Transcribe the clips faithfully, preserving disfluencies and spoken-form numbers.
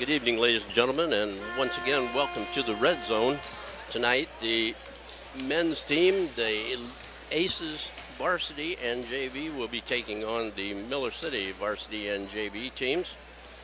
Good evening, ladies and gentlemen, and once again, welcome to the Red Zone. Tonight, the men's team, the Aces Varsity and J V, will be taking on the Miller City Varsity and J V teams.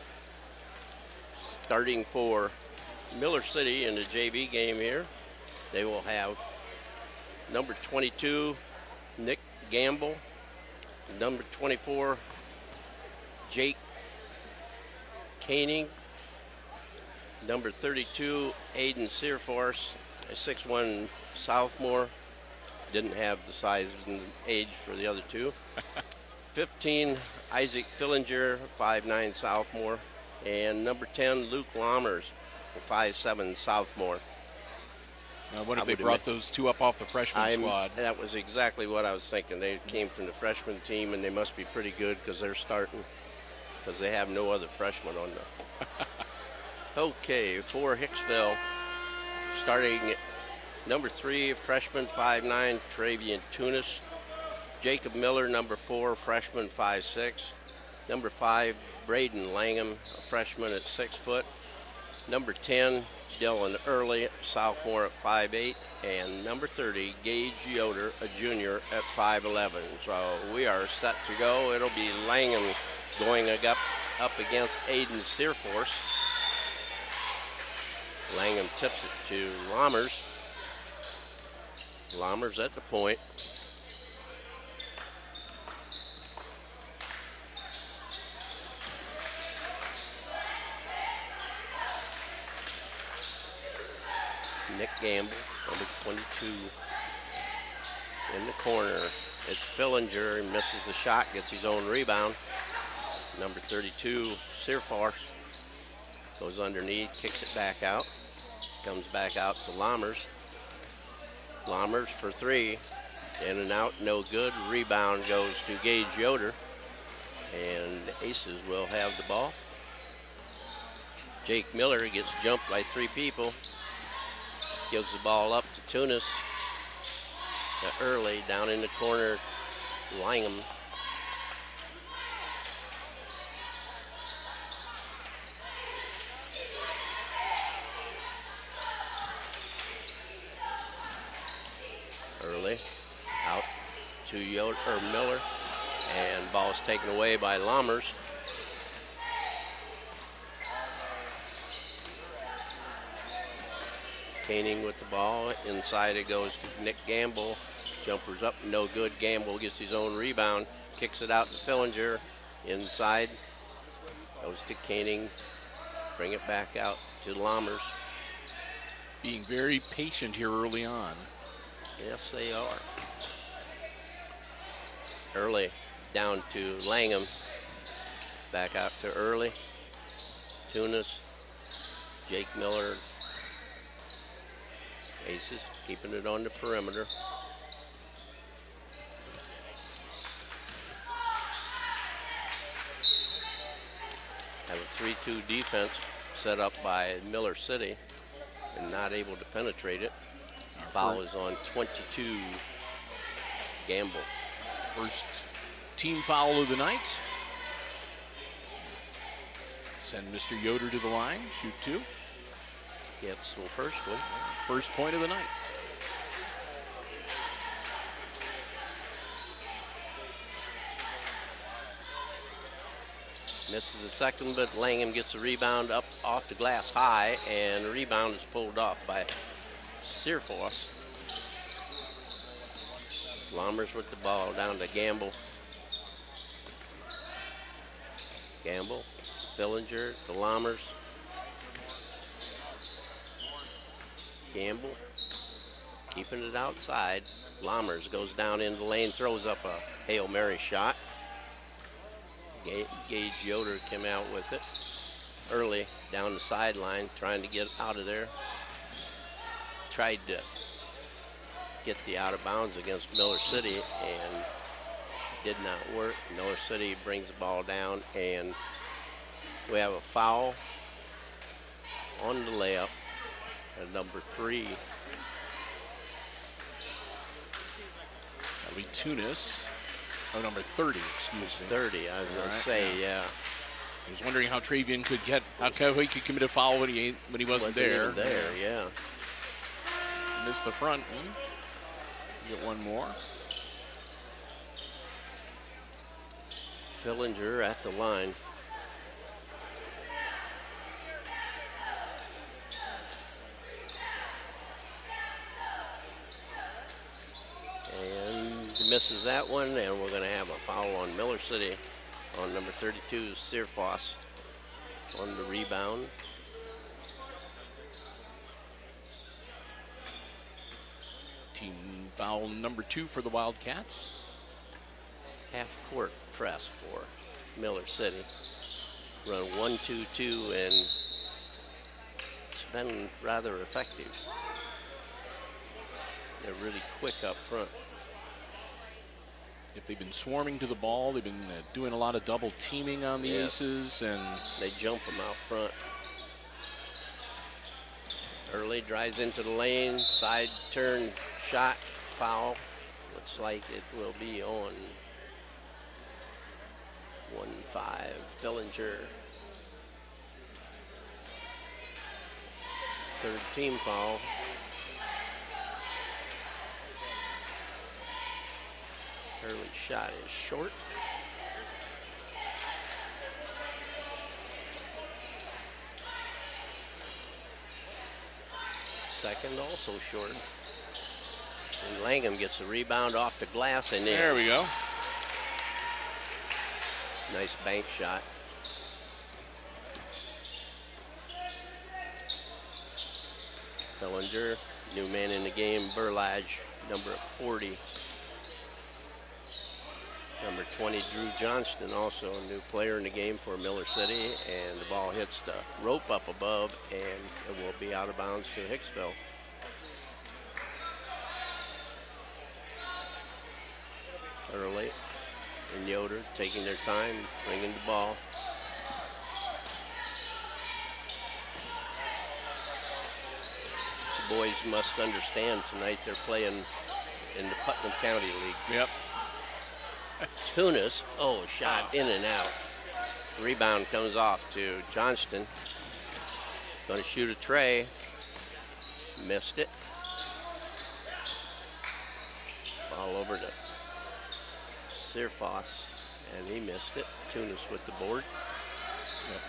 Starting for Miller City in the J V game here, they will have number twenty-two, Nick Gamble, number twenty-four, Jake Koenig, number thirty-two, Aiden Searforce, a six one sophomore. Didn't have the size and age for the other two. fifteen, Isaac Fillinger, five nine sophomore. And number ten, Luke Lammers, a five seven sophomore. Now, what if they brought those two up off the freshman I'm, squad? That was exactly what I was thinking. They came from the freshman team, and they must be pretty good because they're starting, because they have no other freshmen on them. Okay, for Hicksville, starting at number three, freshman five nine, Travian Tunis. Jacob Miller, number four, freshman five six. Number five, Braden Langham, a freshman at six foot. Number ten, Dylan Early, sophomore at five eight. And number thirty, Gage Yoder, a junior at five eleven. So we are set to go. It'll be Langham going up, up against Aiden Searforce. Langham tips it to Lammers. Lammers at the point. Nick Gamble, number twenty-two, in the corner. It's Fillinger, he misses the shot, gets his own rebound. Number thirty-two, Searforce, goes underneath, kicks it back out. Comes back out to Lammers. Lammers for three, in and out, no good. Rebound goes to Gage Yoder, and the Aces will have the ball. Jake Miller gets jumped by three people. Gives the ball up to Tunis. To Early, down in the corner, Langham. Early, out to Yoder, or Miller, and ball's taken away by Lammers. Koenig with the ball. Inside it goes to Nick Gamble. Jumpers up, no good. Gamble gets his own rebound. Kicks it out to Fillinger. Inside goes to Koenig. Bring it back out to Lammers. Being very patient here early on. Yes, they are. Early down to Langham. Back out to Early. Tunis. Jake Miller. Aces keeping it on the perimeter. Have a three two defense set up by Miller City and not able to penetrate it. Our foul is on twenty-two, Gamble. First team foul of the night. Send Mister Yoder to the line, shoot two. Gets the first one. First point of the night. Misses the second, but Langham gets the rebound up off the glass high, and the rebound is pulled off by Searforce. Lammers with the ball down to Gamble. Gamble, Fillinger to Lammers. Gamble keeping it outside. Lammers goes down in the lane, throws up a Hail Mary shot. Gage Yoder came out with it. Early down the sideline, trying to get out of there. Tried to get the out of bounds against Miller City and did not work. Miller City brings the ball down, and we have a foul on the layup. And number three. That'll be Tunis. Oh, number thirty, excuse me. thirty, I was going right, to say, yeah. I was wondering how Travian could get, how he could commit a foul when he, when he wasn't, wasn't there. there, yeah. Missed the front one. Get one more. Fillinger at the line. And misses that one, and we're going to have a foul on Miller City on number thirty-two, Searfoss, on the rebound. Team foul number two for the Wildcats. Half court press for Miller City. Run one two two, and it's been rather effective. They're really quick up front. If they've been swarming to the ball, they've been uh, doing a lot of double teaming on the yes. aces, and they jump them out front. Early drives into the lane, side turn shot, foul. Looks like it will be on one five, Fillinger. Third team foul. Early shot is short. Second also short. And Langham gets a rebound off the glass and in. There we go. Nice bank shot. Fillinger, new man in the game, Burlage, number forty. Number twenty, Drew Johnston, also a new player in the game for Miller City, and the ball hits the rope up above, and it will be out of bounds to Hicksville. Early, and Yoder taking their time, bringing the ball. The boys must understand tonight they're playing in the Putnam County League. Yep. Tunis, oh, shot in and out. Rebound comes off to Johnston. Going to shoot a tray. Missed it. Ball over to Searfoss, and he missed it. Tunis with the board. Yep.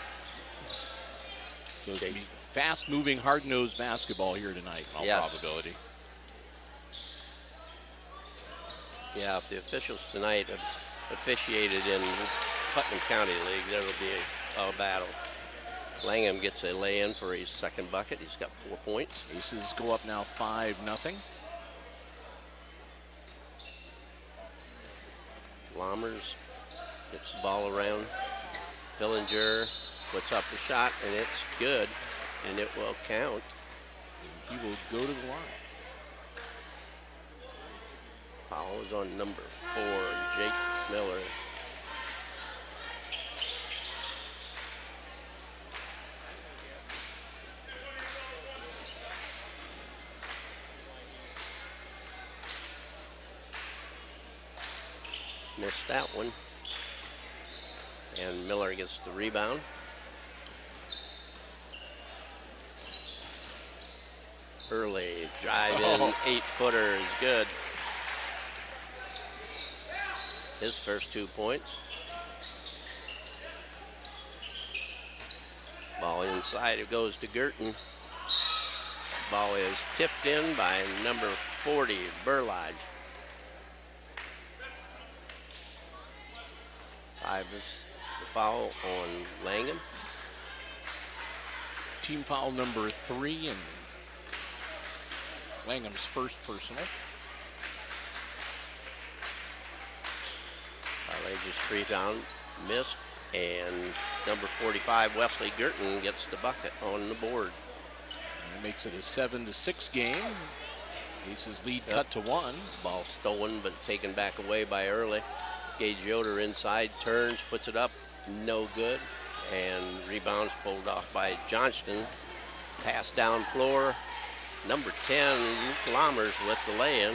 So it's going to be fast-moving, hard-nosed basketball here tonight, in all yes. probability. Yeah, if the officials tonight have officiated in Putnam County League, there will be a, a battle. Langham gets a lay-in for his second bucket. He's got four points. Aces go up now five nothing. Lammers gets the ball around. Fillinger puts up the shot, and it's good, and it will count. And he will go to the line. Foul is on number four, Jake Miller. Missed that one. And Miller gets the rebound. Early drive in, oh. eight footer is good. His first two points. Ball inside, it goes to Girton. Ball is tipped in by number forty, Burlage. Five is the foul on Langham. Team foul number three, and Langham's first personal. Outrageous free down, missed, and number forty-five, Wesley Girton, gets the bucket on the board. And makes it a seven to six game. Aces lead yep. cut to one. Ball stolen, but taken back away by Early. Gage Yoder inside, turns, puts it up, no good, and rebounds pulled off by Johnston. Pass down floor, number ten, Luke Lammers with the lay-in.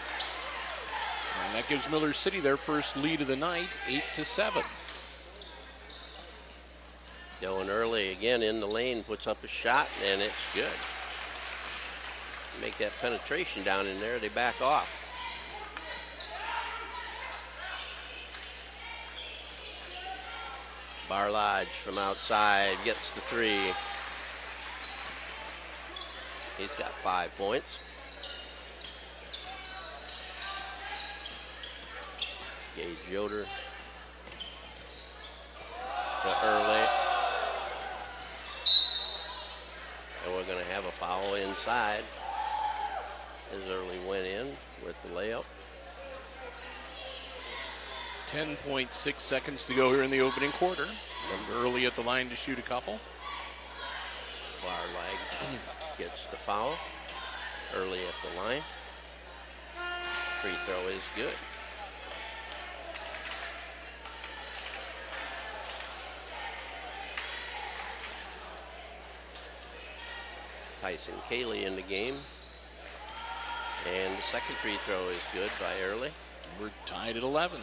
And that gives Miller City their first lead of the night, eight to seven. Dylan Early again in the lane, puts up a shot, and it's good. Make that penetration down in there, they back off. Barlage from outside gets the three. He's got five points. Gage Yoder to Early. And we're going to have a foul inside as Early went in with the layup. ten point six seconds to go here in the opening quarter. Number Early at the line to shoot a couple. Barlag gets the foul. Early at the line. Free throw is good. Tyson Cayley in the game. And the second free throw is good by Early. We're tied at eleven.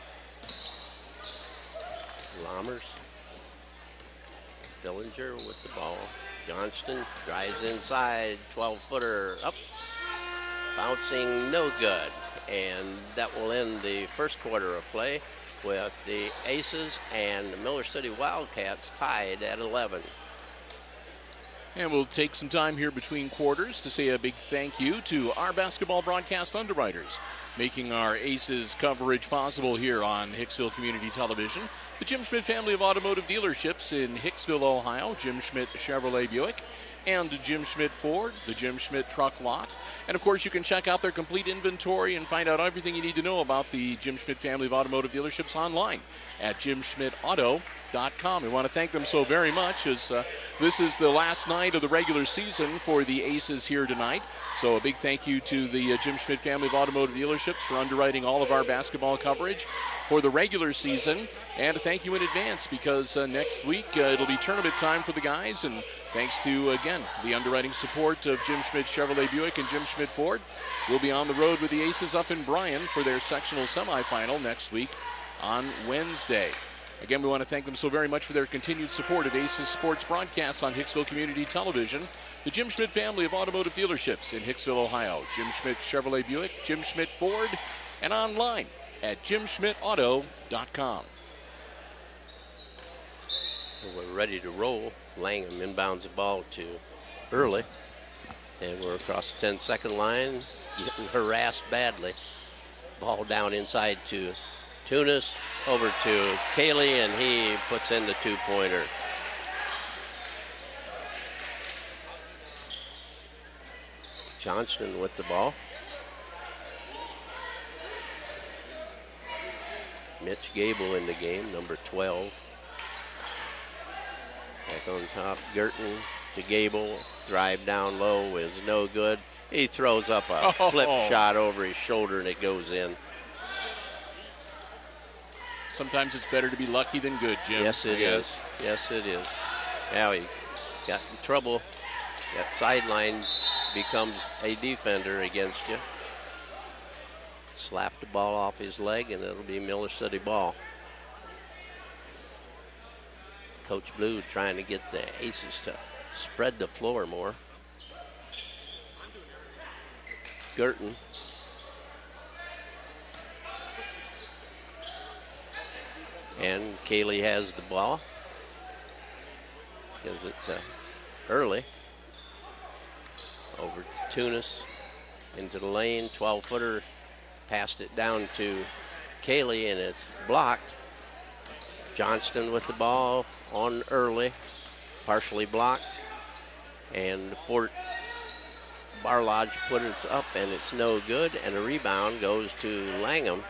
Lammers. Dillinger with the ball. Johnston drives inside, twelve footer up. Bouncing, no good. And that will end the first quarter of play with the Aces and the Miller City Wildcats tied at eleven. And we'll take some time here between quarters to say a big thank you to our basketball broadcast underwriters, making our Aces coverage possible here on Hicksville Community Television. The Jim Schmidt family of automotive dealerships in Hicksville, Ohio, Jim Schmidt Chevrolet Buick, and Jim Schmidt Ford, the Jim Schmidt Truck Lot. And, of course, you can check out their complete inventory and find out everything you need to know about the Jim Schmidt family of automotive dealerships online at jim schmidt auto dot com. We want to thank them so very much, as uh, this is the last night of the regular season for the Aces here tonight. So a big thank you to the uh, Jim Schmidt family of automotive dealerships for underwriting all of our basketball coverage for the regular season. And a thank you in advance, because uh, next week uh, it'll be tournament time for the guys. And thanks to, again, the underwriting support of Jim Schmidt Chevrolet Buick and Jim Schmidt Ford, we'll be on the road with the Aces up in Bryan for their sectional semifinal next week on Wednesday. Again, we want to thank them so very much for their continued support of Aces Sports broadcasts on Hicksville Community Television. The Jim Schmidt family of automotive dealerships in Hicksville, Ohio. Jim Schmidt Chevrolet Buick, Jim Schmidt Ford, and online at jim schmidt auto dot com. We're ready to roll. Langham inbounds the ball to Early. And we're across the ten second line, getting harassed badly. Ball down inside to Tunis, over to Cayley, and he puts in the two-pointer. Johnston with the ball. Mitch Gable in the game, number twelve. Back on top, Girton to Gable. Drive down low is no good. He throws up a oh. flip shot over his shoulder, and it goes in. Sometimes it's better to be lucky than good, Jim. Yes, it is. Yes, it is. Now he got in trouble. That sideline becomes a defender against you. Slap the ball off his leg, and it'll be Miller City ball. Coach Blue trying to get the Aces to spread the floor more. Girton. And Cayley has the ball. Gives it to Early. Over to Tunis. Into the lane. twelve footer. Passed it down to Cayley, and it's blocked. Johnston with the ball on Early. Partially blocked. And Fort Barlage put it up, and it's no good. And a rebound goes to Langham.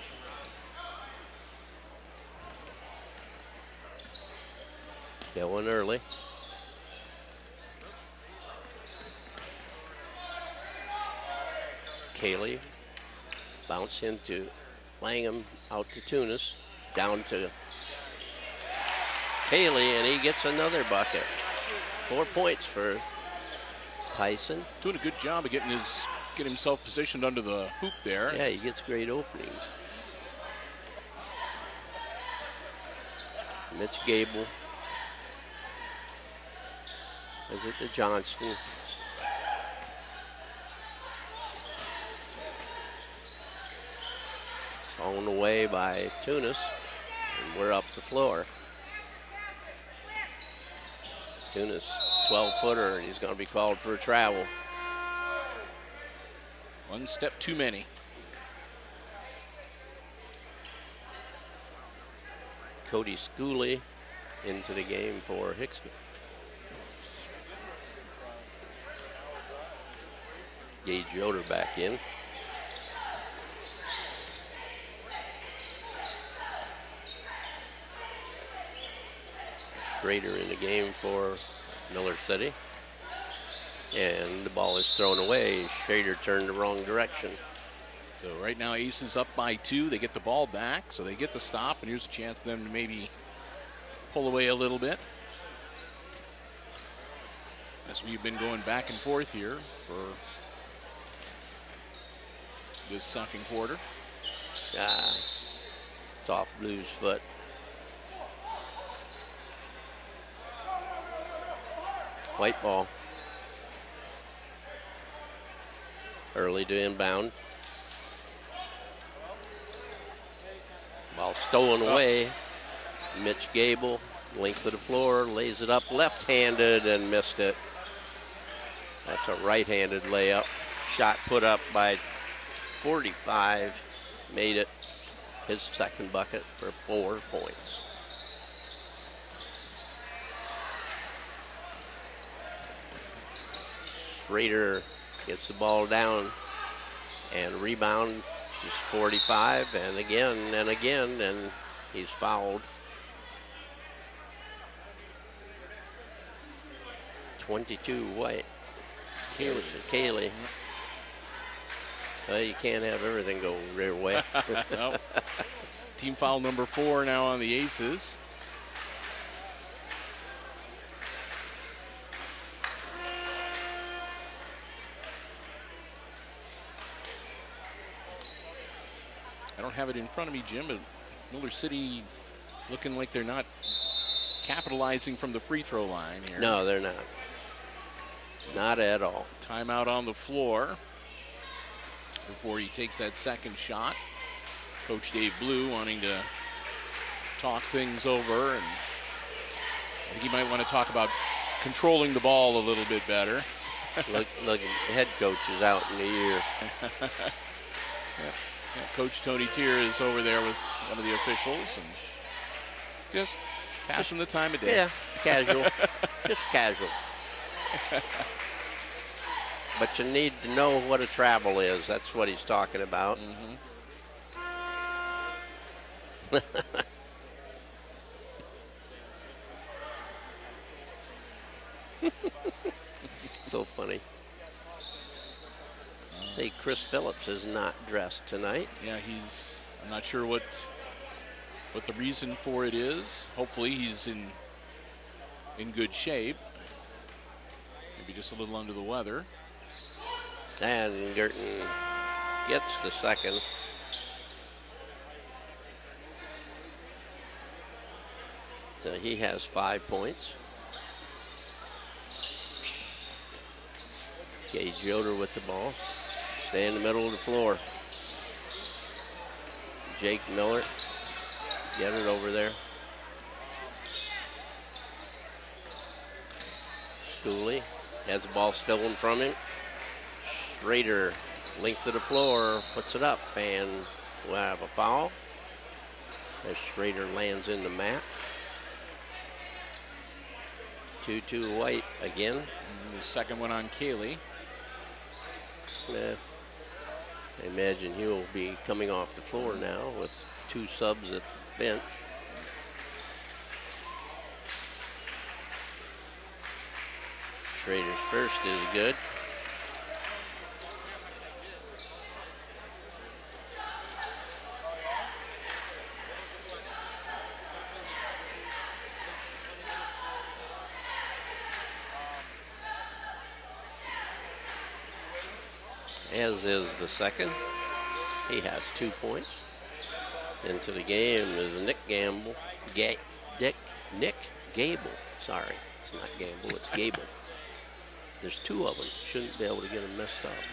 Going Early. Cayley bounce into Langham, out to Tunis, down to Cayley, and he gets another bucket. Four points for Tyson. Doing a good job of getting his getting himself positioned under the hoop there. Yeah, he gets great openings. Mitch Gable Is it the Johnston? Stolen away by Tunis, and we're up the floor. Tunis, twelve footer, and he's going to be called for a travel. One step too many. Cody Schooley into the game for Hicksville. Gage Yoder back in. Schrader in the game for Miller City. And the ball is thrown away. Schrader turned the wrong direction. So right now Aces up by two. They get the ball back, so they get the stop, and here's a chance for them to maybe pull away a little bit. As we've been going back and forth here for this second quarter. Ah, it's, it's off Blue's foot. White ball. Early to inbound. Ball stolen away. Mitch Gable, length of the floor, lays it up left-handed and missed it. That's a right-handed layup. Shot put up by forty-five, made it his second bucket for four points. Schrader gets the ball down and rebound, just forty-five, and again and again, and he's fouled. twenty-two White. Kaylee. Kaylee. Well, you can't have everything go their way. Nope. Team foul number four now on the Aces. I don't have it in front of me, Jim, but Miller City looking like they're not capitalizing from the free throw line here. No, they're not. Not at all. Timeout on the floor before he takes that second shot. Coach Dave Blue wanting to talk things over, and I think he might want to talk about controlling the ball a little bit better. look, look, the head coach is out in the year. Yep. Yeah, Coach Tony Tier is over there with one of the officials and just passing the time of day. Yeah, casual. Just casual. But you need to know what a travel is. That's what he's talking about. Mm-hmm. So funny. Say Chris Phillips is not dressed tonight. Yeah, he's, I'm not sure what what the reason for it is. Hopefully he's in in good shape. Maybe just a little under the weather. And Girton gets the second. So he has five points. Gage Yoder with the ball. Stay in the middle of the floor. Jake Miller, get it over there. Schooley has the ball stolen from him. Schrader, length of the floor, puts it up, and we'll have a foul as Schrader lands in the mat. two two White again. And the second one on Kaylee. Yeah. I imagine he'll be coming off the floor now with two subs at the bench. Schrader's first is good. As is the second. He has two points. Into the game is Nick Gamble. Ga Dick, Nick Gable. Sorry, it's not Gamble, it's Gable. There's two of them. Shouldn't be able to get them messed up.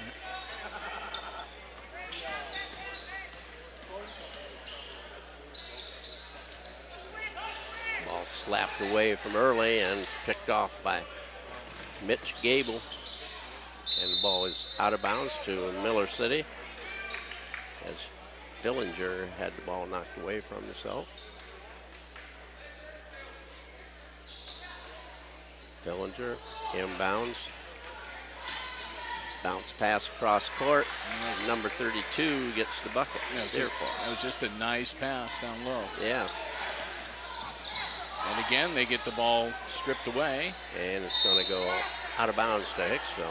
Ball slapped away from early and picked off by Mitch Gable. And the ball is out of bounds to Miller City as Fillinger had the ball knocked away from himself. Fillinger inbounds. Bounce pass across court. Number thirty-two gets the bucket. Yeah, just, that was just a nice pass down low. Yeah. And again, they get the ball stripped away. And it's going to go out of bounds to Hicksville.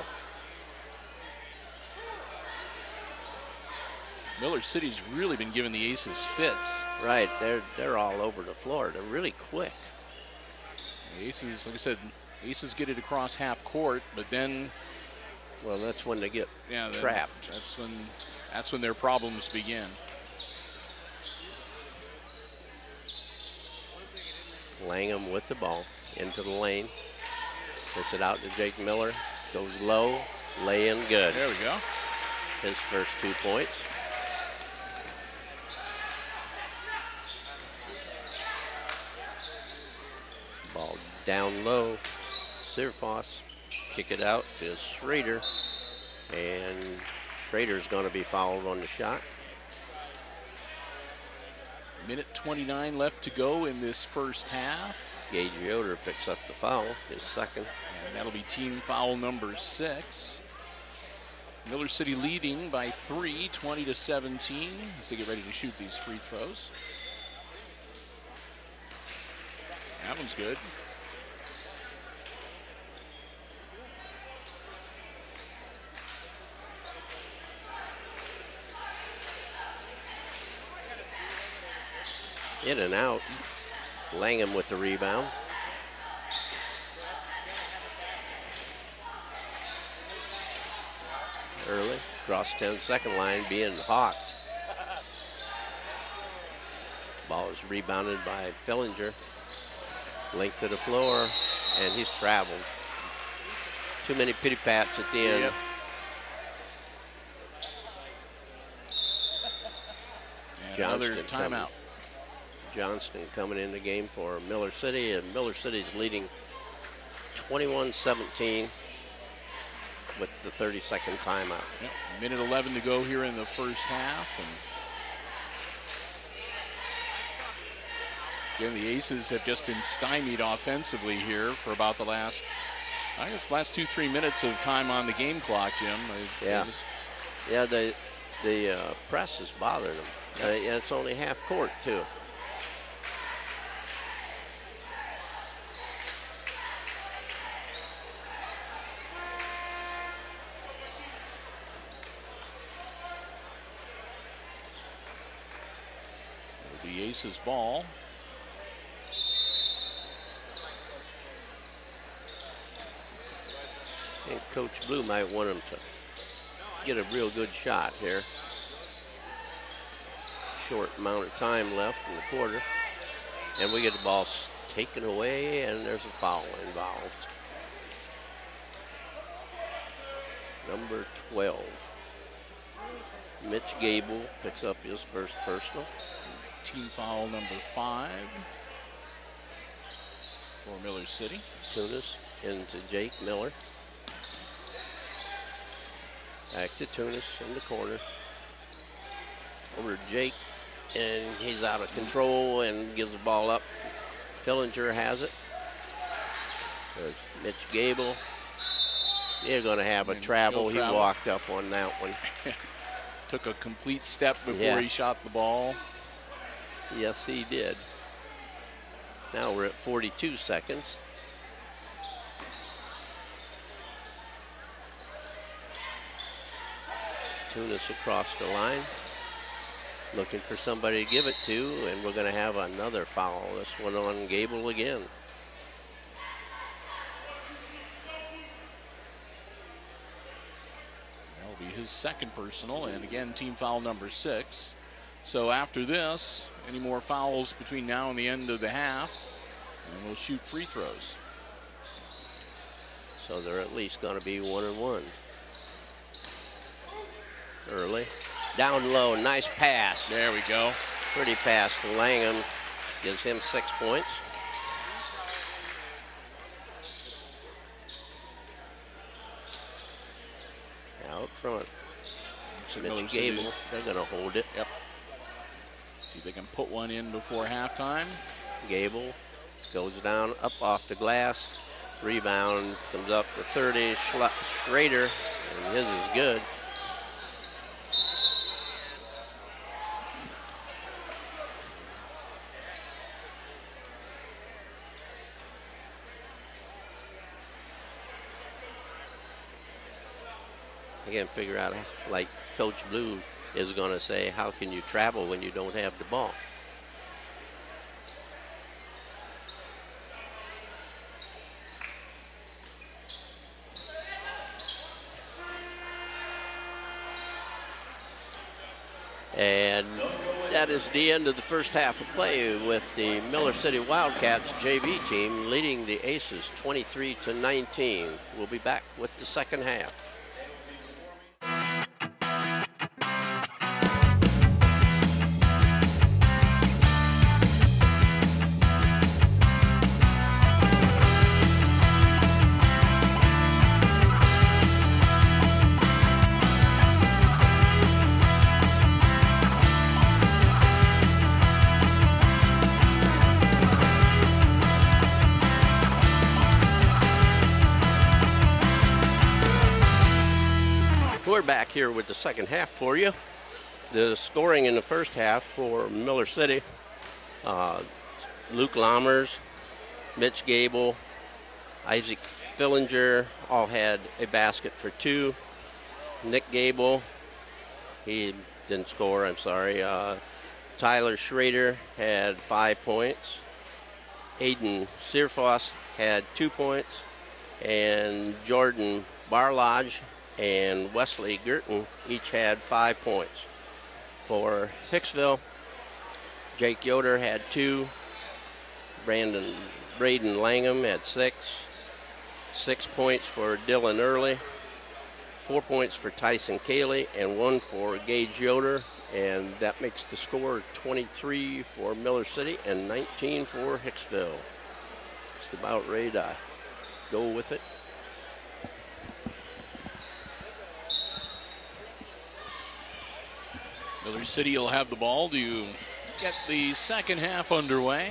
Miller City's really been giving the Aces fits. Right, they're they're all over the floor. They're really quick. The Aces, like I said, Aces get it across half court, but then, well, that's when they get yeah, trapped. That's when that's when their problems begin. Langham with the ball into the lane. Gets it out to Jake Miller. Goes low, lay in good. There we go. His first two points. Ball down low. Searfoss kick it out to Schrader. And Schrader's going to be fouled on the shot. Minute twenty-nine left to go in this first half. Gage Yoder picks up the foul, his second. And that'll be team foul number six. Miller City leading by three, twenty to seventeen, as they get ready to shoot these free throws. That one's good. In and out. Langham with the rebound. Early, cross ten second line, being hawked. Ball is rebounded by Fillinger. Length to the floor, and he's traveled. Too many pity pats at the end. Yep. And another timeout. Coming. Johnston coming in the game for Miller City, and Miller City's leading twenty-one seventeen with the thirty second timeout. Yep. Minute eleven to go here in the first half. And again, the Aces have just been stymied offensively here for about the last, I guess, last two, three minutes of time on the game clock, Jim. They, yeah. They just... Yeah, the, the uh, press has bothered them. Yep. Uh, and it's only half court, too. The Aces ball. And Coach Blue might want him to get a real good shot here. Short amount of time left in the quarter. And we get the ball taken away, and there's a foul involved. Number twelve. Mitch Gable picks up his first personal. Team foul number five for Miller City. Tunis into Jake Miller. Back to Tunis in the corner. Over to Jake, and he's out of control and gives the ball up. Fillinger has it. There's Mitch Gable. They're going to have a travel. He walked up on that one. Took a complete step before yeah. he shot the ball. Yes, he did. Now we're at forty-two seconds. Tunis across the line. Looking for somebody to give it to, and we're going to have another foul. This one on Gable again. That'll be his second personal, and again, team foul number six. So after this, any more fouls between now and the end of the half, and we'll shoot free throws. So they're at least going to be one and one. Early. Down low, nice pass. There we go. Pretty pass to Langham. Gives him six points. Out front. Mitch Gable, they're going to hold it. Yep. See if they can put one in before halftime. Gable goes down, up off the glass. Rebound comes up to thirty. Schrader, and his is good. I can't figure out, like Coach Blue is going to say, how can you travel when you don't have the ball? And that is the end of the first half of play, with the Miller City Wildcats J V team leading the Aces twenty-three to nineteen. We'll be back with the second half. We're back here with the second half for you. The scoring in the first half for Miller City, uh, Luke Lammers, Mitch Gable, Isaac Fillinger all had a basket for two. Nick Gable, he didn't score, I'm sorry. Uh, Tyler Schrader had five points. Aiden Searfoss had two points. And Jordan Barlage and Wesley Girton each had five points. For Hicksville, Jake Yoder had two. Brandon Braden Langham had six. Six points for Dylan Early. Four points for Tyson Cayley and one for Gage Yoder. And that makes the score twenty-three for Miller City and nineteen for Hicksville. Just about ready to go with it. Miller City will have the ball to get the second half underway.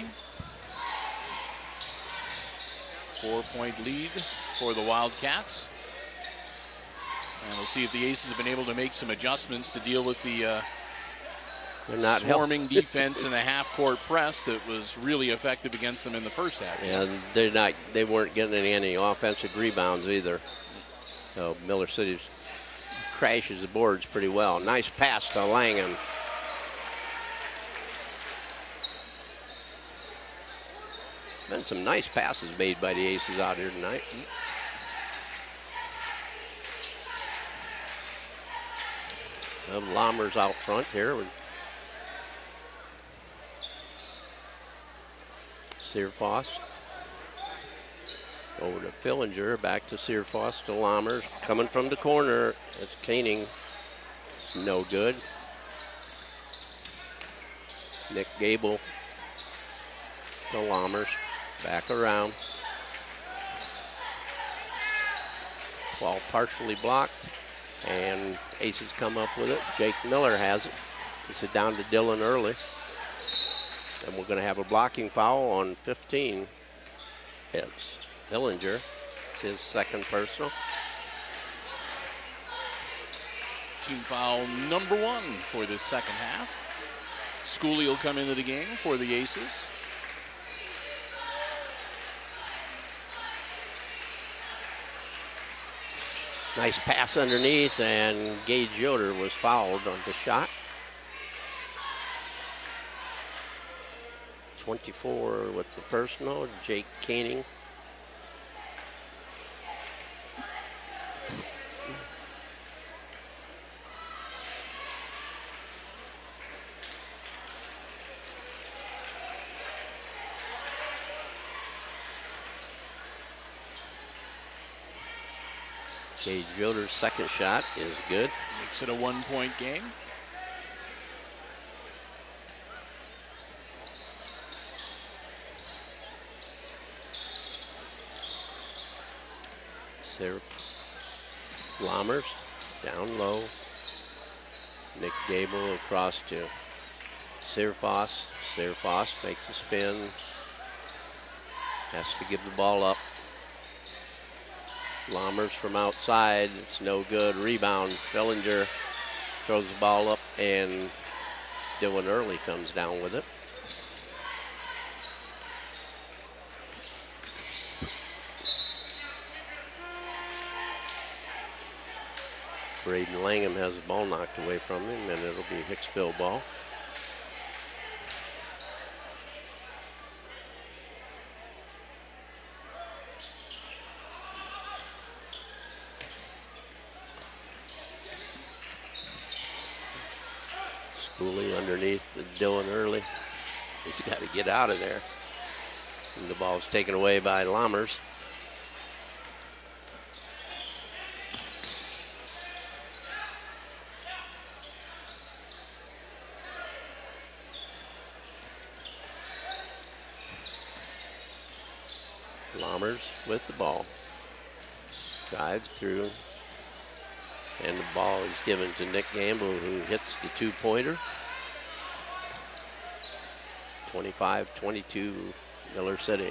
Four-point lead for the Wildcats. And we'll see if the Aces have been able to make some adjustments to deal with the uh, They're not swarming defense and the half-court press that was really effective against them in the first half. And they're not, they weren't getting any offensive rebounds either. So Miller City crashes the boards pretty well. Nice pass to Langham. Been some nice passes made by the Aces out here tonight. Well, Lammers out front here. Searfoss. Over to Fillinger, back to Searfoss, to Lammers. Coming from the corner, it's Koenig. It's no good. Nick Gable to Lammers, back around. Ball partially blocked, and Aces come up with it. Jake Miller has it. It's it down to Dylan Early. And we're going to have a blocking foul on fifteen. It's Fillinger. It's his second personal. Team foul number one for this second half. Schooley will come into the game for the Aces. Nice pass underneath, and Gage Yoder was fouled on the shot. twenty-four with the personal, Jake Koenig. Gage Yoder's second shot is good. Makes it a one-point game. Sarah Lammers down low. Nick Gable across to Searfoss. Searfoss makes a spin. Has to give the ball up. Lammers from outside. It's no good. Rebound. Fillinger throws the ball up, and Dylan Early comes down with it. Braden Langham has the ball knocked away from him, and it'll be Hicksville ball. Schooley underneath to Dylan Early. He's got to get out of there. And the ball's taken away by Lammers. Lammers with the ball. Drives through. And the ball is given to Nick Gamble, who hits the two-pointer. twenty-five twenty-two, Miller City.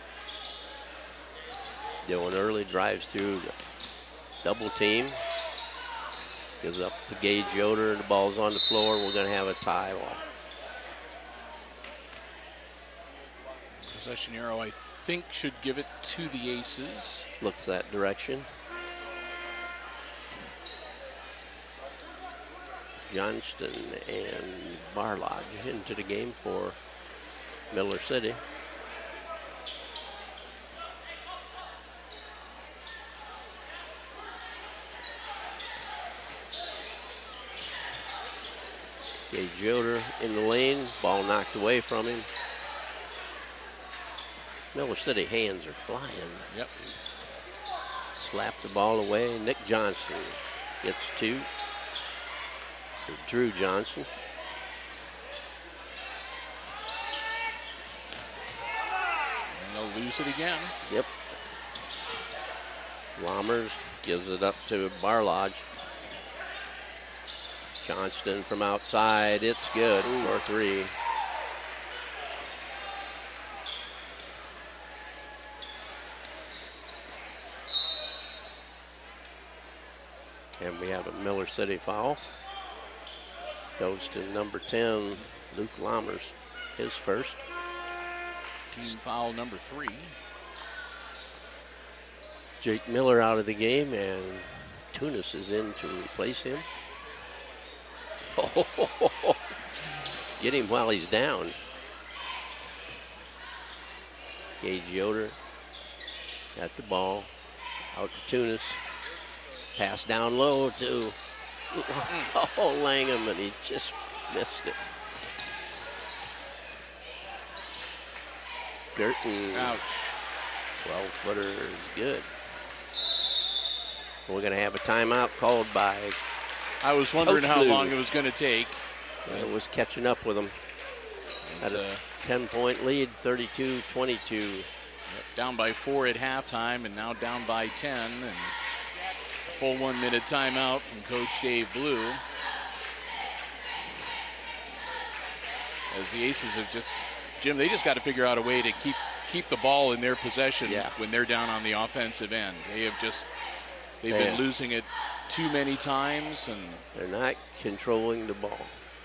Dylan Early drives through the double team. Gives up to Gage Yoder. The ball's on the floor. We're going to have a tie ball. Possession arrow, I think, should give it to the Aces. Looks that direction. Johnston and Barlodge into the game for Miller City. Gage Yoder in the lane, ball knocked away from him. Miller City hands are flying. Yep. Slap the ball away. Nick Johnston gets two. Drew Johnson. And they'll lose it again. Yep. Lammers gives it up to Barlodge. Johnston from outside. It's good for three. And we have a Miller City foul. Goes to number ten, Luke Lammers, his first. Team foul number three. Jake Miller out of the game, and Tunis is in to replace him. Oh, get him while he's down. Gage Yoder got the ball. Out to Tunis. Pass down low to oh, Langham, and he just missed it. Girton. Ouch. twelve footer is good. We're going to have a timeout called by I was wondering Coach how Lou. long it was going to take. It was catching up with them. Had a ten-point lead, thirty-two twenty-two. Down by four at halftime, and now down by ten. And full one-minute timeout from Coach Dave Blue. As the Aces have just, Jim, they just got to figure out a way to keep keep the ball in their possession Yeah. when they're down on the offensive end. They have just, they've Yeah. been losing it too many times, and They're not controlling the ball.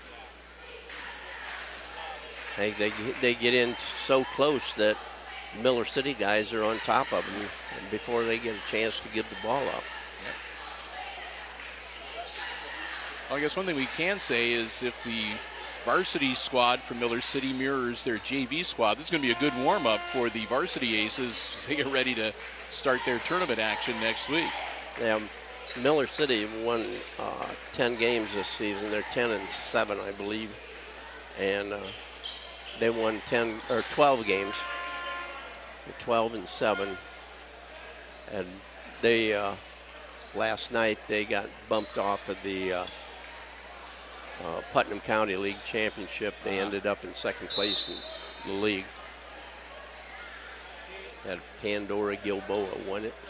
They, they, they get in so close that Miller City guys are on top of them before they get a chance to give the ball up. Well, I guess one thing we can say is if the varsity squad from Miller City mirrors their J V squad, this is going to be a good warm-up for the varsity Aces as they get ready to start their tournament action next week. Yeah, Miller City won uh, ten games this season. They're ten and seven, I believe, and uh, they won ten or twelve games. They're twelve and seven, and they uh, last night they got bumped off of the uh, uh, Putnam County League Championship. They uh-huh. ended up in second place in the league. Had Pandora Gilboa won it.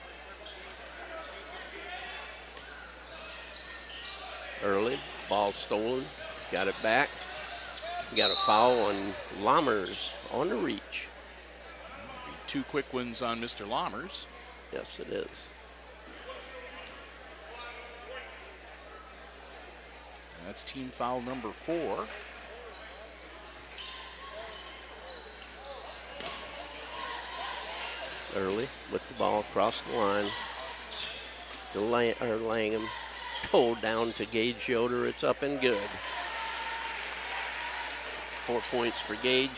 Early, ball stolen, got it back. Got a foul on Lammers on the reach. Two quick ones on Mister Lammers. Yes, it is. That's team foul number four. Early with the ball across the line. The Lang or Langham pulled down to Gage Yoder. It's up and good. Four points for Gage.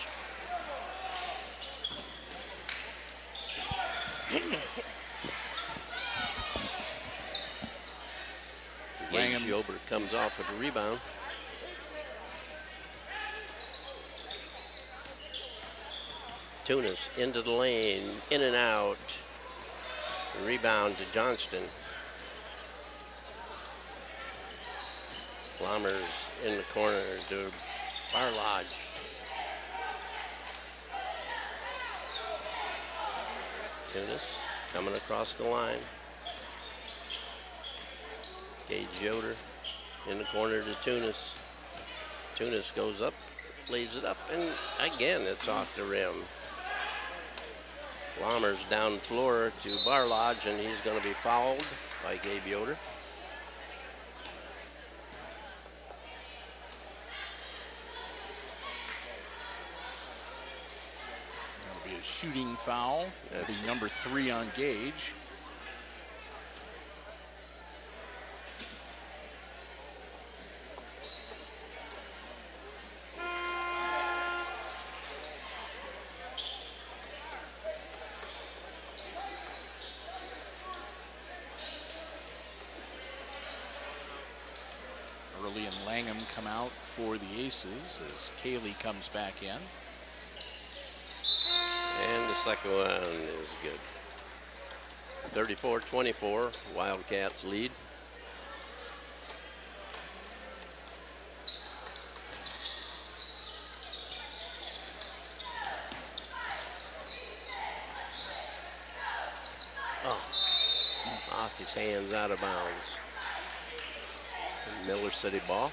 Gage Yoder comes off with a rebound. Tunis into the lane, in and out. Rebound to Johnston. Lammers in the corner to Barlodge. Tunis coming across the line. Gage Yoder in the corner to Tunis. Tunis goes up, leaves it up, and again it's off the rim. Lammers down the floor to Barlodge, and he's going to be fouled by Gabe Yoder. That'll be a shooting foul. That'll be number three on Gage. Early and Langham come out for the Aces as Kaylee comes back in. And the second one is good. thirty-four twenty-four, Wildcats lead. Oh, off his hands, out of bounds. Miller City ball.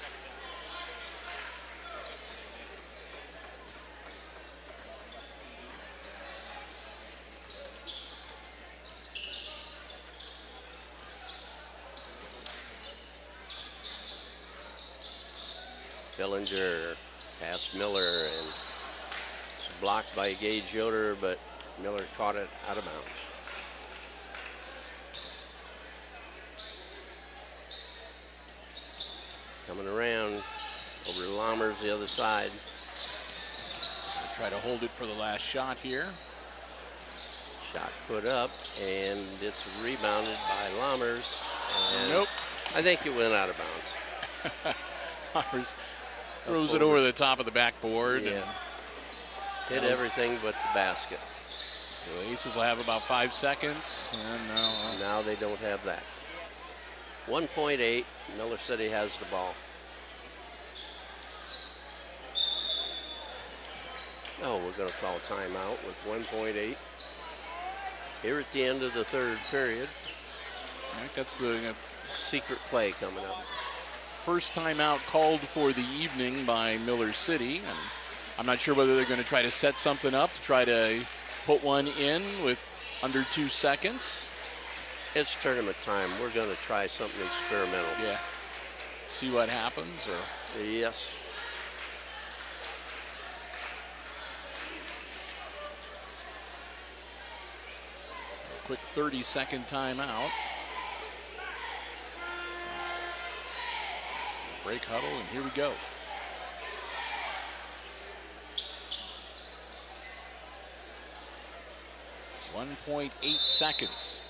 Fillinger past Miller, and it's blocked by Gage Yoder, but Miller caught it out of bounds. Coming around over to Lammers, the other side. We'll try to hold it for the last shot here. Shot put up, and it's rebounded by Lammers. And nope. I think it went out of bounds. Lammers throws it over the top of the backboard. Yeah. And hit everything but the basket. So the Aces will have about five seconds. And now, uh, now they don't have that. one point eight, Miller City has the ball. Oh, we're going to call timeout with one point eight. Here at the end of the third period. I think that's the uh, secret play coming up. First timeout called for the evening by Miller City. And I'm not sure whether they're going to try to set something up to try to put one in with under two seconds. It's tournament time. We're going to try something experimental. Yeah. See what happens. Or yes. A quick thirty second timeout. Break huddle, and here we go. one point eight seconds.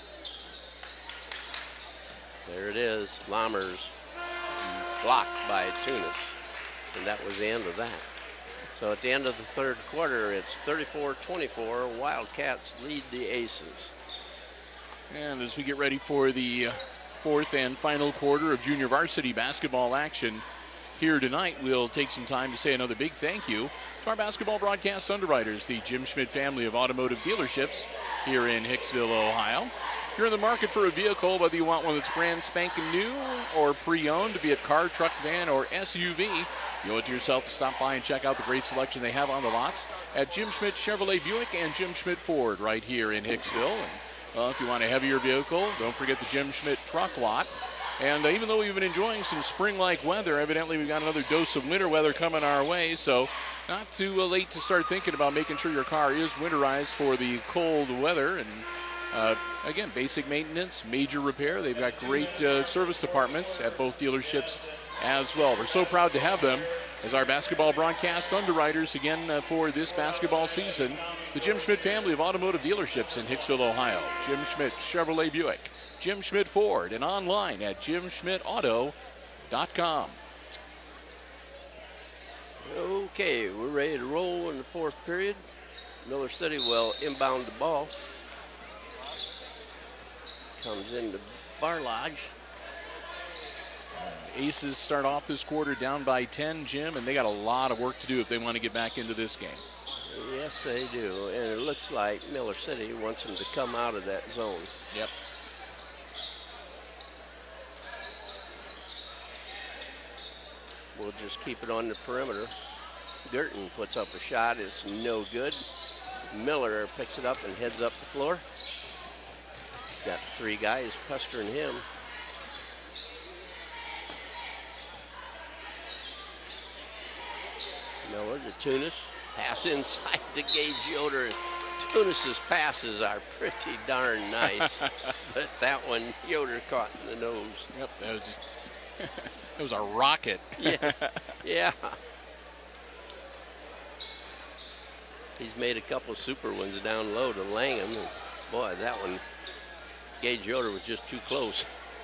There it is, Lammers blocked by Tunis, and that was the end of that. So at the end of the third quarter, it's thirty-four twenty-four. Wildcats lead the Aces. And as we get ready for the fourth and final quarter of junior varsity basketball action here tonight, we'll take some time to say another big thank you to our basketball broadcast underwriters, the Jim Schmidt family of automotive dealerships here in Hicksville, Ohio. If you're in the market for a vehicle, whether you want one that's brand spanking new or pre-owned, be it car, truck, van, or S U V, you owe it to yourself to stop by and check out the great selection they have on the lots at Jim Schmidt Chevrolet Buick and Jim Schmidt Ford right here in Hicksville. And, well, if you want a heavier vehicle, don't forget the Jim Schmidt truck lot. And uh, even though we've been enjoying some spring-like weather, evidently we've got another dose of winter weather coming our way. So not too uh, late to start thinking about making sure your car is winterized for the cold weather. And uh, again, basic maintenance, major repair. They've got great uh, service departments at both dealerships as well. We're so proud to have them as our basketball broadcast underwriters again uh, for this basketball season. The Jim Schmidt family of automotive dealerships in Hicksville, Ohio. Jim Schmidt Chevrolet Buick, Jim Schmidt Ford, and online at jim schmidt auto dot com. Okay, we're ready to roll in the fourth period. Miller City will inbound the ball. Comes into Bar Lodge. Aces start off this quarter down by ten, Jim, and they got a lot of work to do if they want to get back into this game. Yes, they do. And it looks like Miller City wants them to come out of that zone. Yep. We'll just keep it on the perimeter. Girton puts up a shot. It's no good. Miller picks it up and heads up the floor. Got three guys pestering him. Miller to Tunis. Pass inside to Gage Yoder. Tunis's passes are pretty darn nice, but that one Yoder caught in the nose. Yep, that was just it was a rocket. Yes, yeah. He's made a couple super ones down low to Langham. And boy, that one, Gage Yoder was just too close.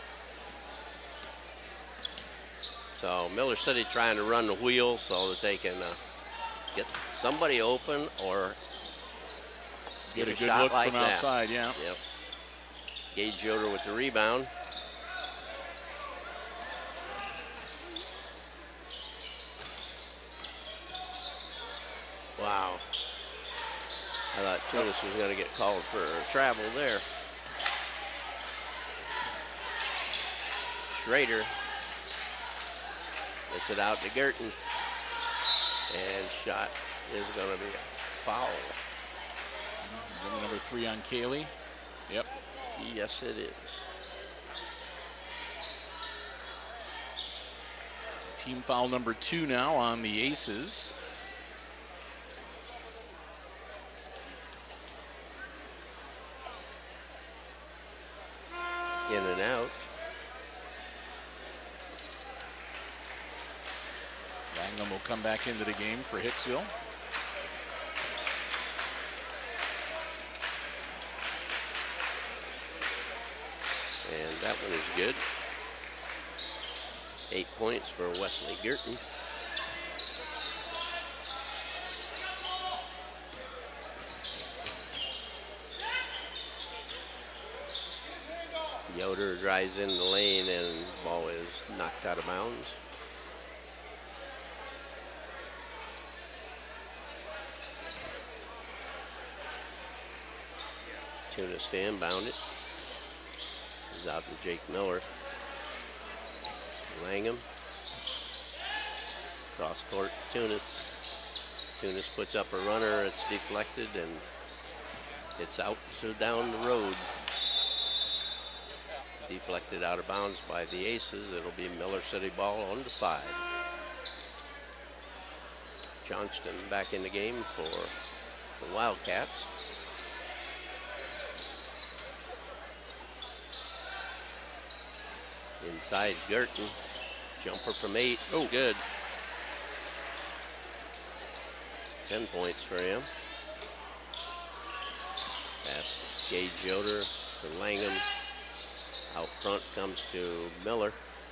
So Miller City trying to run the wheel so that they can uh, get somebody open or get, get a, a good shot look like from that. outside. Yeah. Yep. Gage Yoder with the rebound. Wow. I thought Tunis was going to get called for travel there. Schrader gets it out to Girton. And shot is going to be a foul. Mm-hmm. Number three on Cayley. Yep. Yes, it is. Team foul number two now on the Aces. In and out. Langham will come back into the game for Hicksville. And that one is good. Eight points for Wesley Girton. Yoder drives in the lane and the ball is knocked out of bounds. Tunis to inbound it. Is out to Jake Miller. Langham. Cross court, Tunis. Tunis puts up a runner. It's deflected and it's out so down the road. Deflected out of bounds by the Aces. It'll be Miller City ball on the side. Johnston back in the game for the Wildcats. Inside Girton. Jumper from eight. Oh, good. Ten points for him. Pass Gage Yoder to Langham. Out front comes to Miller.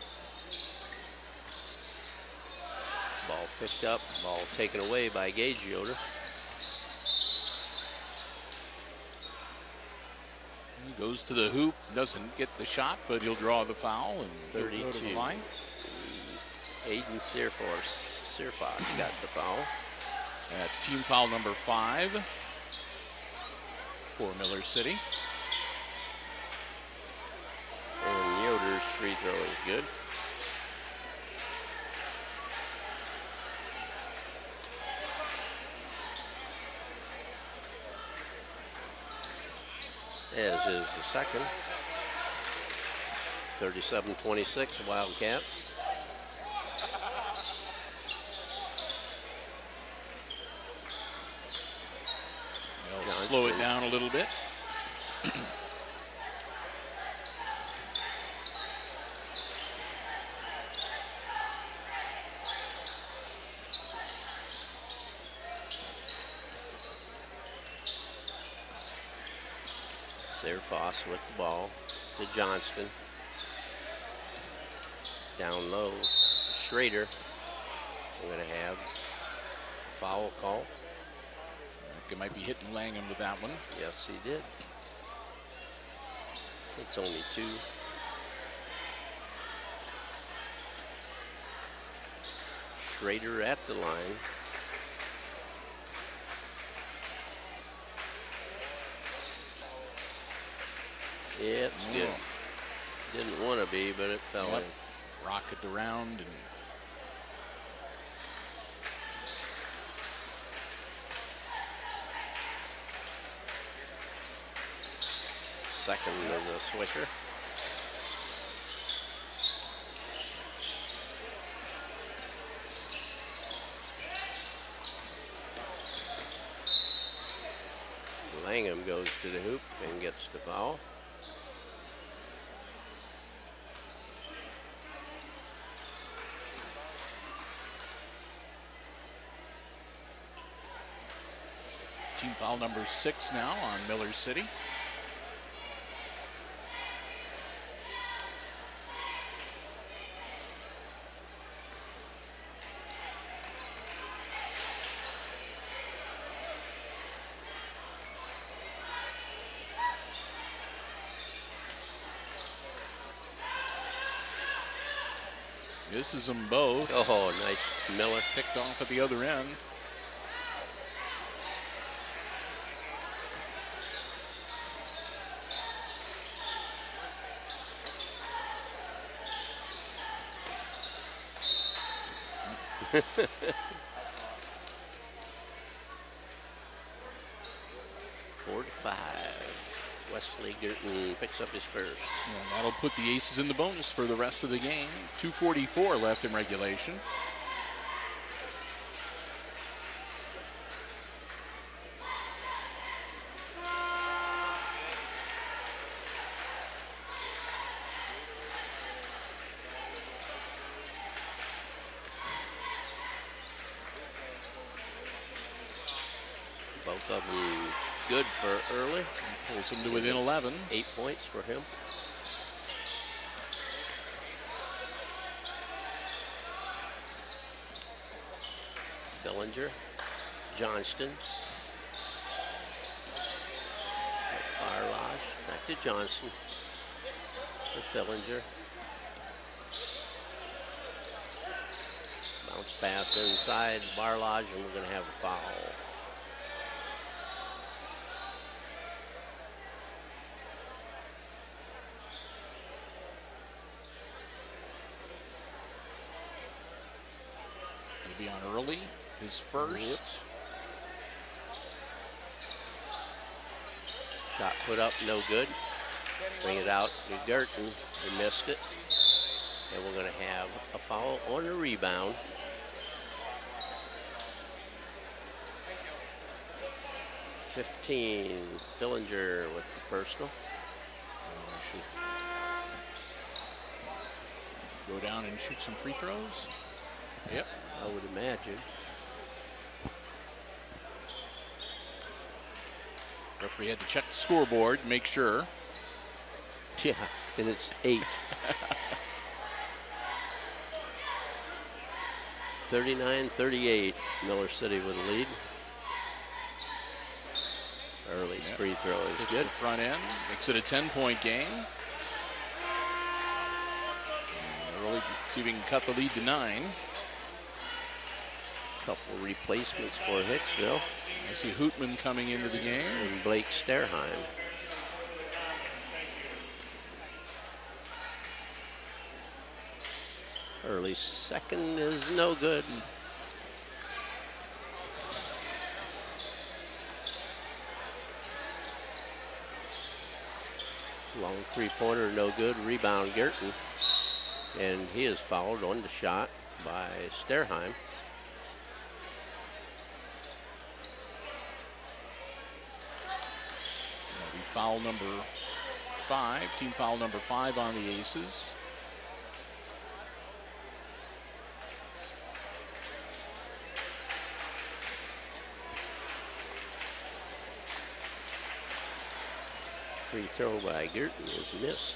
Ball picked up, ball taken away by Gage Yoder. Goes to the hoop, doesn't get the shot, but he'll draw the foul and thirty-two. go to the line. Aiden Searfoss, Searfoss got the foul. That's team foul number five for Miller City. And Yoder's free throw is good. As is the second. thirty-seven twenty-six, Wildcats. They'll slow it down a little bit. Searfoss with the ball to Johnston. Down low, Schrader. We're going to have foul call. They might be hitting Langham with that one. Yes, he did. It's only two. Schrader at the line. It's Oh. good. Didn't want to be, but it fell Yep. in. Rocket around and Second is a swisher. Langham goes to the hoop and gets the foul. team foul number six now on Miller City. Misses them both. Oh, nice. Miller Picked off at the other end. Four to five. Wesley Girton picks up his first. And that'll put the Aces in the bonus for the rest of the game. two forty-four left in regulation. Both of them good for early. Pulls him to within eleven. Eight points for him. Bellinger, Johnston, Barlage, back to Johnson, for Bellinger. Bounce pass inside Barlage, and we're going to have a foul. He'll be on early. His first. Yep. Shot put up, no good. Bring it out to Girton. He missed it. And we're going to have a foul on the rebound. fifteen, Fillinger with the personal. Uh, should go down and shoot some free throws. Yep. I would imagine. Referee had to check the scoreboard, make sure. Yeah, and it's eight. thirty-nine thirty-eight, Miller City with a lead. Early's Yep. free throw is Hits good. the front end, makes it a ten-point game. And Early, see if we can cut the lead to nine. Couple replacements for Hicksville. I see Hootman coming into the game. And Blake Sterheim. Early second is no good. Long three-pointer, no good. Rebound, Gerton. And he is fouled on the shot by Sterheim. That'll be foul number five, team foul number five on the Aces. Free throw by Gerton is missed.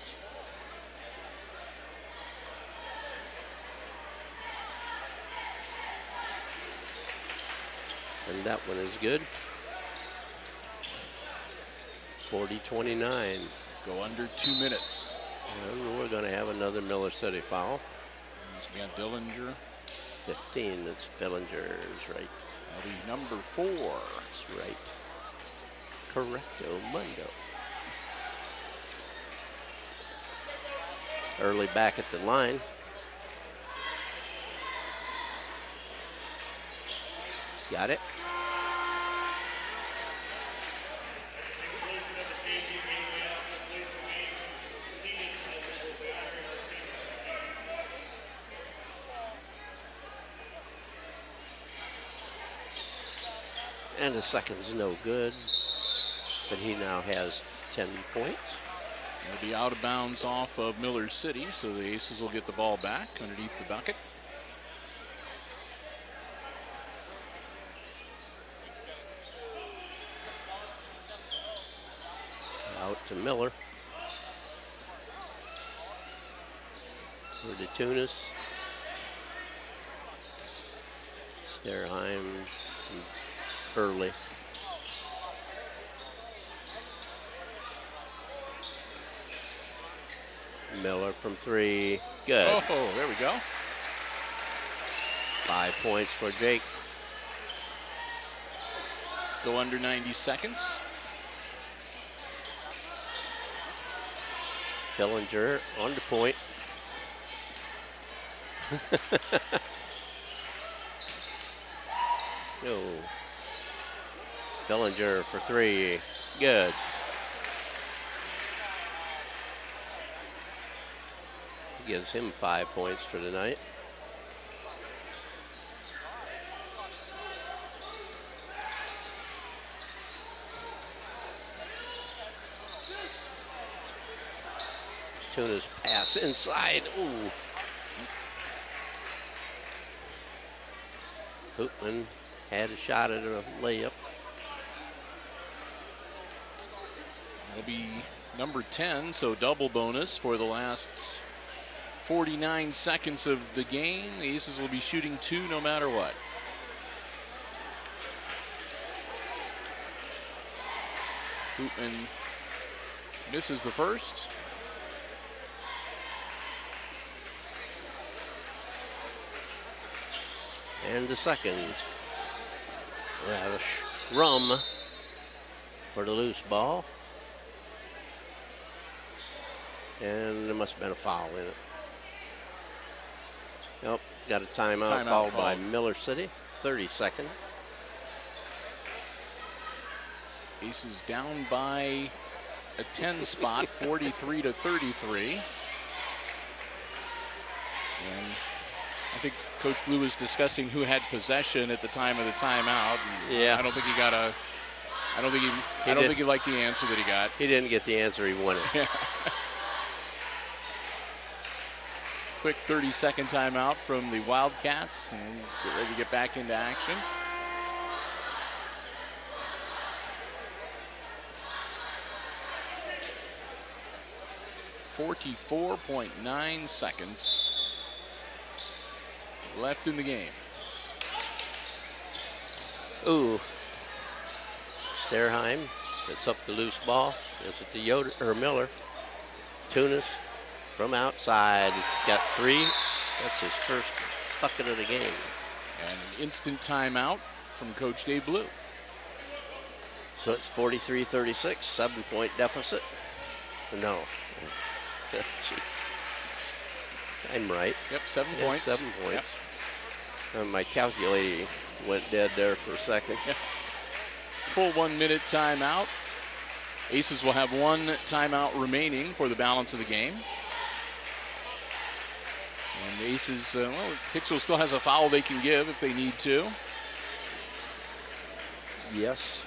And that one is good. forty twenty-nine. Go under two minutes. And we're going to have another Miller City foul. We got Dillinger. fifteen, it's Fillinger's right. That'll be number four. That's right. Correcto mundo. Early back at the line. Got it. And the second's no good, but he now has ten points. It'll be out of bounds off of Miller City, so the Aces will get the ball back underneath the bucket. Out to Miller. For the Tunis. Sterheim early. Miller from three. Good. Oh, there we go. Five points for Jake. Go under ninety seconds. Fillinger on the point. Oh. Fillinger for three. Good. Gives him five points for tonight. Tuna's pass inside. Ooh. Hoopman had a shot at a layup. That'll be number ten, so double bonus for the last forty-nine seconds of the game. The Aces will be shooting two no matter what. Hoopman misses the first. And the second. We have a scrum for the loose ball. And there must have been a foul in it. Nope, got a timeout, Timeout called call. by Miller City. thirty second. Aces down by a ten spot, forty-three to thirty-three. And I think Coach Blue was discussing who had possession at the time of the timeout. Yeah. I don't think he got a. I don't think he. He I don't did. think he liked the answer that he got. He didn't get the answer he wanted. Quick thirty second timeout from the Wildcats, and get ready to get back into action. forty-four point nine seconds left in the game. Ooh. Sterheim It's up the loose ball. Is it to Yoder or Miller? Tunis from outside. Got three. That's his first bucket of the game. And an instant timeout from Coach Dave Blue. So it's forty-three thirty-six, seven-point deficit. No. Jeez. I'm right. Yep, seven yeah, points. Seven points. Yep. Uh, my calculator went dead there for a second. Yep. Full one-minute timeout. Aces will have one timeout remaining for the balance of the game. And the Aces, uh, well, Hicksville still has a foul they can give if they need to. Yes.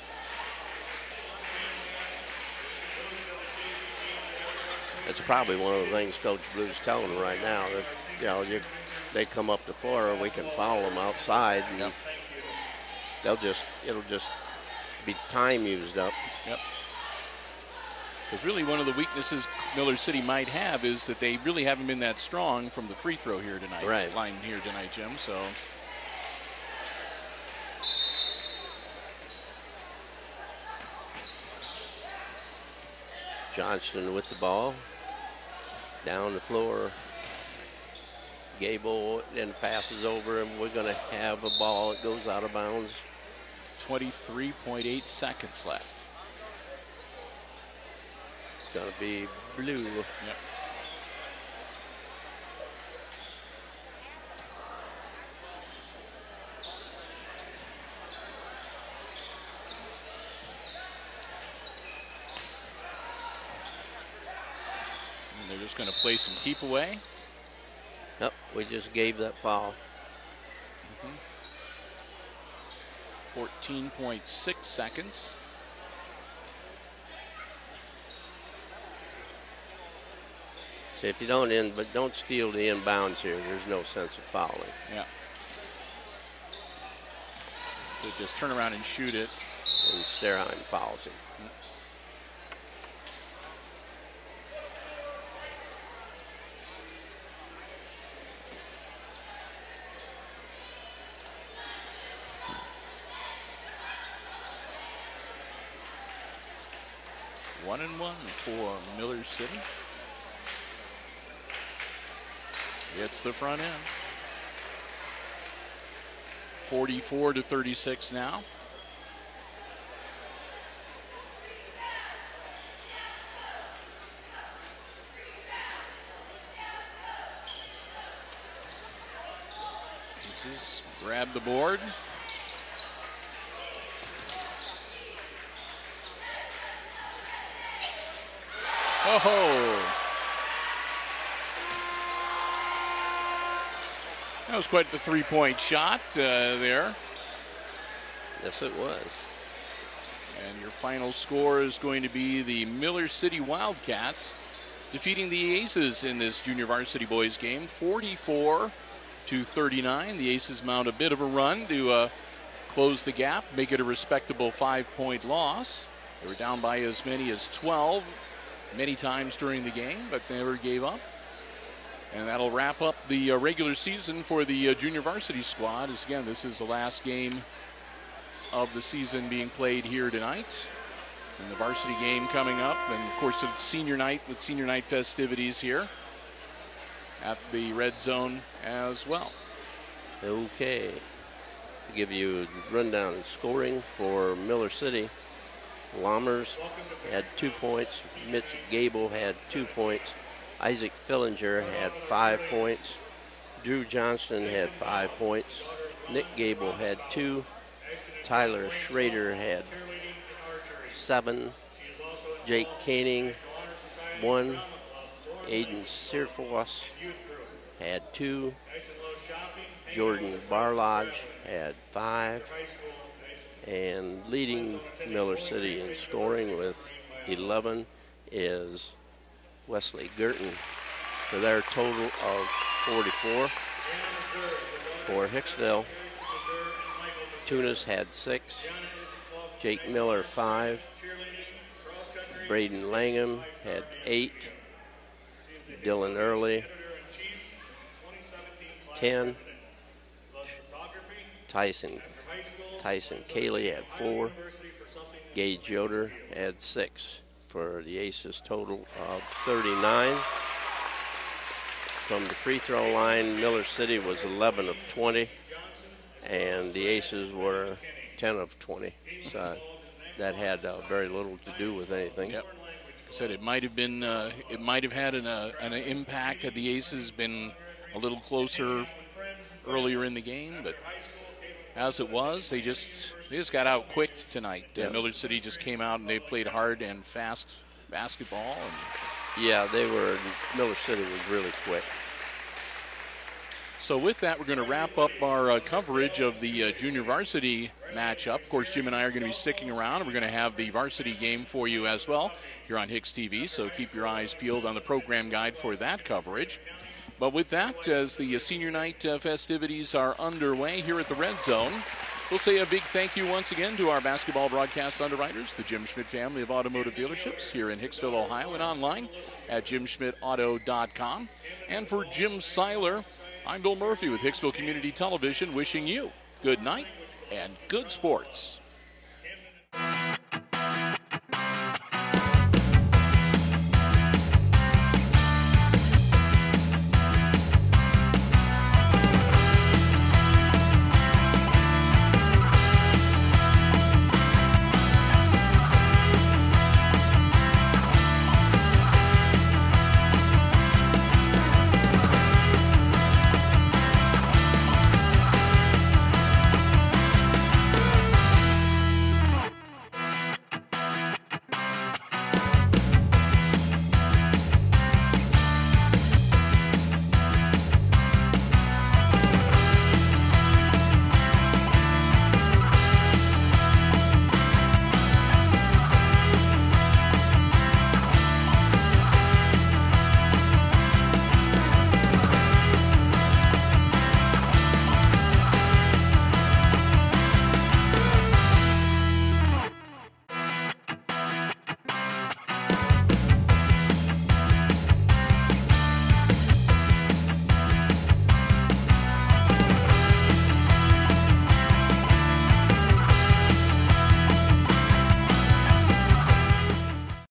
That's probably one of the things Coach Blue's telling them right now. That, you know, you, they come up the floor, we can foul them outside, and yep. they'll just, it'll just be time used up. Yep. Because really one of the weaknesses Miller City might have is that they really haven't been that strong from the free throw here tonight. Right. Line here tonight, Jim. So. Johnston with the ball. Down the floor. Gable then passes over, and we're going to have a ball that goes out of bounds. twenty-three point eight seconds left. It's going to be Blue. Yep. And they're just going to play some keep away. Yep, we just gave that foul. Mm-hmm. fourteen point six seconds. So if you don't in, but don't steal the inbounds here, there's no sense of fouling. Yeah. So just turn around and shoot it. And Sterheim fouls him. Mm-hmm. One and one for Miller City. It's the front end. forty-four to thirty-six now. Aces grab the board. Oh, that was quite the three-point shot uh, there. Yes, it was. And your final score is going to be the Miller City Wildcats defeating the Aces in this junior varsity boys game, forty-four to thirty-nine. The Aces mount a bit of a run to uh, close the gap, make it a respectable five-point loss. They were down by as many as twelve. Many times during the game, but never gave up. And that'll wrap up the uh, regular season for the uh, junior varsity squad. As again, this is the last game of the season being played here tonight. And the varsity game coming up. And of course, it's senior night with senior night festivities here at the Red Zone as well. Okay. To give you a rundown of scoring for Miller City. Lammers had two points. Mitch Gable had two points. Isaac Fillinger had five points. Drew Johnston had five points. Nick Gable had two. Tyler Schrader had seven. Jake Koenig, one. Aiden Searfoss had two. Jordan Barlodge had five. And leading Miller City in scoring with eleven is Wesley Girton for their total of forty-four. For Hicksville, Tunis had six, Jake Miller five, Braden Langham had eight, Dylan Early ten, Tyson Tyson Cayley had four. Gage Yoder had six for the Aces, total of thirty-nine. From the free throw line, Miller City was eleven of twenty, and the Aces were ten of twenty. So that had uh, very little to do with anything. Yep. I said it might have been, uh, it might have had an, uh, an impact had the Aces been a little closer earlier in the game, but as it was, they just they just got out quick tonight. Yes. Uh, Miller City just came out and they played hard and fast basketball. And yeah, they were. Miller City was really quick. so with that, we're going to wrap up our uh, coverage of the uh, junior varsity matchup. Of course, Jim and I are going to be sticking around. We're going to have the varsity game for you as well here on Hicks T V, so keep your eyes peeled on the program guide for that coverage. But with that, as the uh, senior night uh, festivities are underway here at the Red Zone, we'll say a big thank you once again to our basketball broadcast underwriters, the Jim Schmidt family of automotive dealerships here in Hicksville, Ohio, and online at jim schmidt auto dot com. And for Jim Seiler, I'm Bill Murphy with Hicksville Community Television, wishing you good night and good sports.